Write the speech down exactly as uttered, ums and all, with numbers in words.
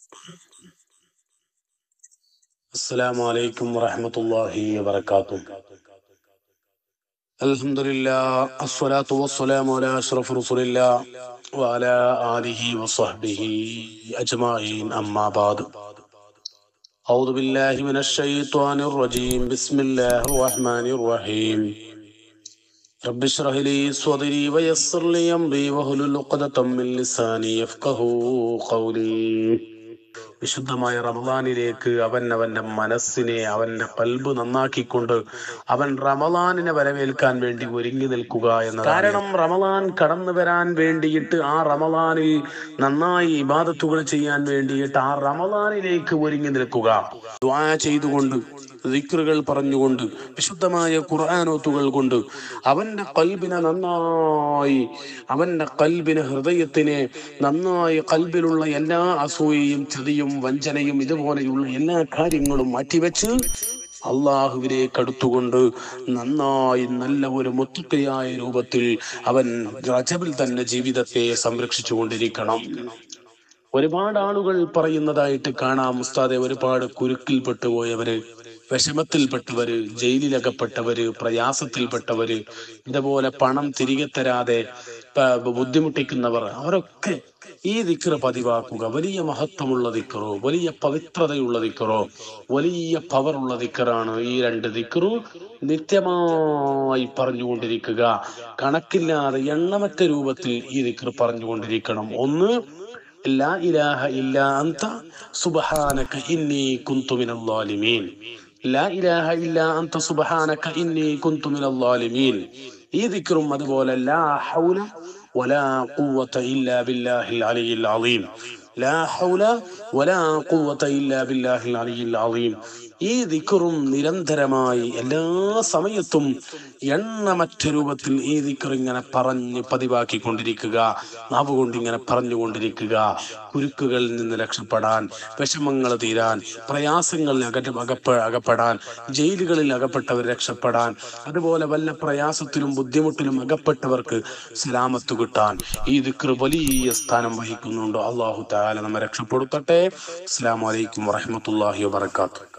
السلام عليكم ورحمة الله وبركاته. الحمد لله الصلاة والسلام على أشرف رسول الله وعلى آله وصحبه أجمعين أما بعد. أعوذ بالله من الشيطان الرجيم. بسم الله الرحمن الرحيم. رب اشرح لي صدري ويسر لي أمري واحلل عقدة من لساني يفقهوا قولي. വിശുദ്ധമായ റമദാനിലേക്ക് അവൻ അവന്റെ മനസ്സിനെ, അവന്റെ കൽബ് നന്നാക്കിക്കൊണ്ട് അവൻ റമദാനിനെ വരവേൽക്കാൻ വേണ്ടി ഒരുങ്ങി നിൽക്കുക എന്നത്. കാരണം റമദാൻ കടന്നു വരാൻ വേണ്ടിയിട്ട്, ആ റമദാനിൽ നന്നായി ഇബാദത്തുകൾ ചെയ്യാൻ വേണ്ടിയിട്ട് ആ റമദാനിലേക്ക് ഒരുങ്ങി നിൽക്കുക, ദുആ ചെയ്തുകൊണ്ട്, ദിക്റുകൾ പറഞ്ഞുകൊണ്ട്, വിശുദ്ധമായ ഖുർആനോത്തുകൾ കൊണ്ട് അവന്റെ കൽബിനെ നന്നായി, അവന്റെ കൽബിനെ, ഹൃദയത്തിനെ നന്നായി, കൽബിലുള്ള എല്ലാ അസൂയയും ചതിയും വഞ്ചനയും ഇതുപോലെയുള്ള എല്ലാ കാര്യങ്ങളും മാറ്റിവെച്ച് അള്ളാഹുവിലേക്ക് അടുത്തുകൊണ്ട് നന്നായി നല്ല ഒരു മുത്തക്കയായ രൂപത്തിൽ അവൻ റജബിൽ തന്നെ ജീവിതത്തെ സംരക്ഷിച്ചു കൊണ്ടിരിക്കണം. ഒരുപാട് ആളുകൾ പറയുന്നതായിട്ട് കാണാം, ഉസ്താദെ, ഒരുപാട് കുരുക്കിൽപ്പെട്ടു പോയവര്, വിഷമത്തിൽപ്പെട്ടവര്, ജയിലിലകപ്പെട്ടവര്, പ്രയാസത്തിൽപ്പെട്ടവര്, ഇതുപോലെ പണം തിരികെ തരാതെ ബുദ്ധിമുട്ടിക്കുന്നവർ, അവരൊക്കെ ഈ ദിക്റ് പതിവാക്കുക. വലിയ മഹത്വമുള്ള ദിക്റോ, വലിയ പവിത്രതയുള്ള ദിക്റോ, വലിയ പവറുള്ള ദിക്റാണ് ഈ രണ്ട് ദിക്റും. നിത്യമായി പറഞ്ഞുകൊണ്ടിരിക്കുക, കണക്കില്ലാതെ എണ്ണമറ്റ രൂപത്തിൽ ഈ ദിക്റ് പറഞ്ഞുകൊണ്ടിരിക്കണം. ഒന്ന്, ലാ ഇലാഹ ഇല്ലാ അൻത സുബ്ഹാനക ഇന്നി കുന്തു മിനൽ ളാലിമീൻ. ലാ ഇലാഹ ഇല്ലാ അൻത സുബ്ഹാനക ഇന്നി കുന്തു മിനൽ ളാലിമീൻ. ഈ ദിക്റും അതുപോലെ ലാ ഹൗല വലാ ഖുവത ഇല്ലാ ബില്ലാഹിൽ അലിയിൽ അളീം. ലാ ഹൗല വലാ ഖുവത ഇല്ലാ ബില്ലാഹിൽ അലിയിൽ അളീം. ഈ ദിക്റും നിരന്തരമായി എല്ലാ സമയത്തും എണ്ണമറ്റ രൂപത്തിൽ ഈ ദിക്ർ ഇങ്ങനെ പറഞ്ഞ് പതിവാക്കിക്കൊണ്ടിരിക്കുക, നാവ് കൊണ്ട് ഇങ്ങനെ പറഞ്ഞുകൊണ്ടിരിക്കുക. കുരുക്കുകളിൽ നിന്ന് രക്ഷപ്പെടാൻ, വിഷമങ്ങൾ തീരാൻ, പ്രയാസങ്ങളിൽ അക അകപ്പ അകപ്പെടാൻ, ജയിലുകളിൽ അകപ്പെട്ടവർ രക്ഷപ്പെടാൻ, അതുപോലെ വല്ല പ്രയാസത്തിലും ബുദ്ധിമുട്ടിലും അകപ്പെട്ടവർക്ക് സലാമത്ത് കിട്ടാൻ ഈ ദിക്ർ വലിയ സ്ഥാനം വഹിക്കുന്നുണ്ട്. അല്ലാഹു തആല നമ്മെ രക്ഷപ്പെടുത്തട്ടെ. അസ്സലാമു അലൈക്കും വറഹ്മത്തുള്ളാഹി വബറകാതുഹു.